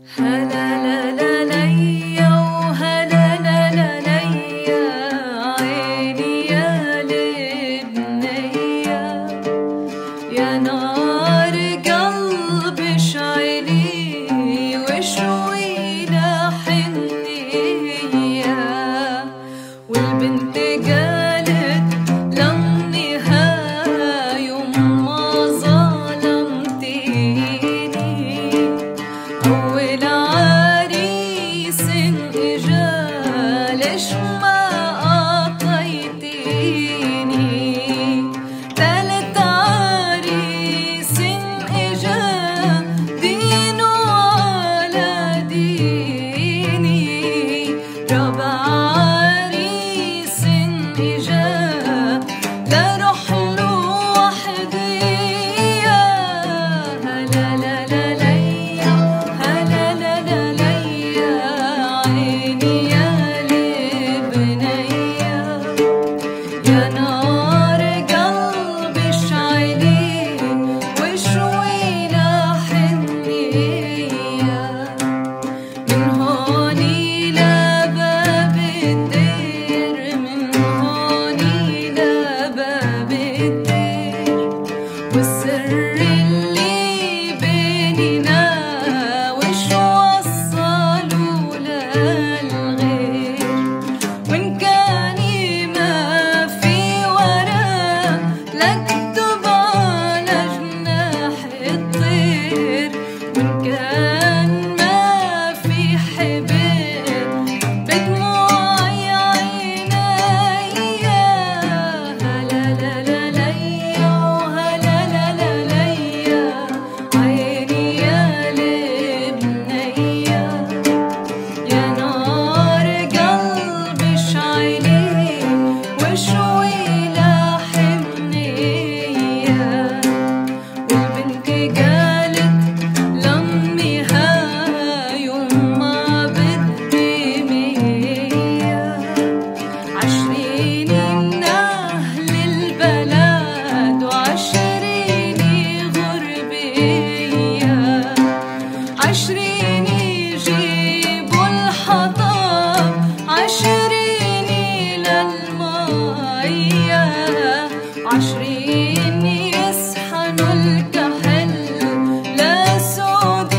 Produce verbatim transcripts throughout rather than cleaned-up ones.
هلا لا لا ليا وهلا لا لا ليا عيني يا لبنية يا نار قلبي اشعلي وشوي لحنية والبنت قالت للنهاية يما ظلمتيني أول عريس إجا ليش ما أعطيتيني تالت عريس إجا دينه على ديني رابع عريس إجا لروح له وحدية هلا لا لا ليا هلا لا لا ليا عيني يا لبنية يا نار قلبي اشعلي وشوي لحنية من هوني لباب الدير من هوني لباب الدير والسر اللي بيننا وش وصلوا للغير وإن كان ما في ورا لأكتب على جناح الطير وإن كان ما في حبيب بدموعي عينيا هلا لا لا ليا وهلا لا لا ليا عيني يا لبنية يا نار قلبي اشعلي وشوي لحنية والبنت قالت لأمها يما بدي مية عشريني من أهل البلد وعشريني غربية عشريني جيبوا الحطب عشريني للمية عشريني يسحنوا الكحل لسود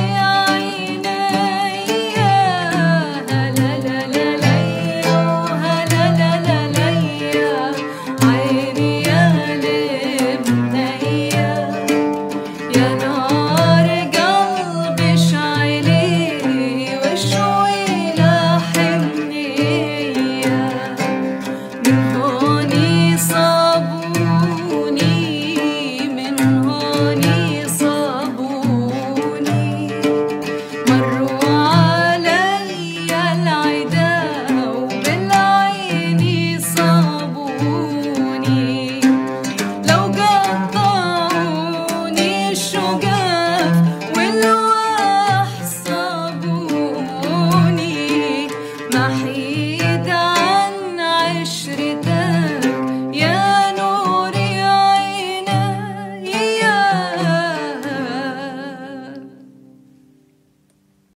عينيا هلا لا لا ليا وهلا لا لا ليا عيني يا لبنية يا نار قلبي اشعلي وشوي لحنية من هوني صابوني من هوني صابوني مروا علي العدا وبالعين صابوني لو قطعوني الشقف واللواح صابوني ما حيد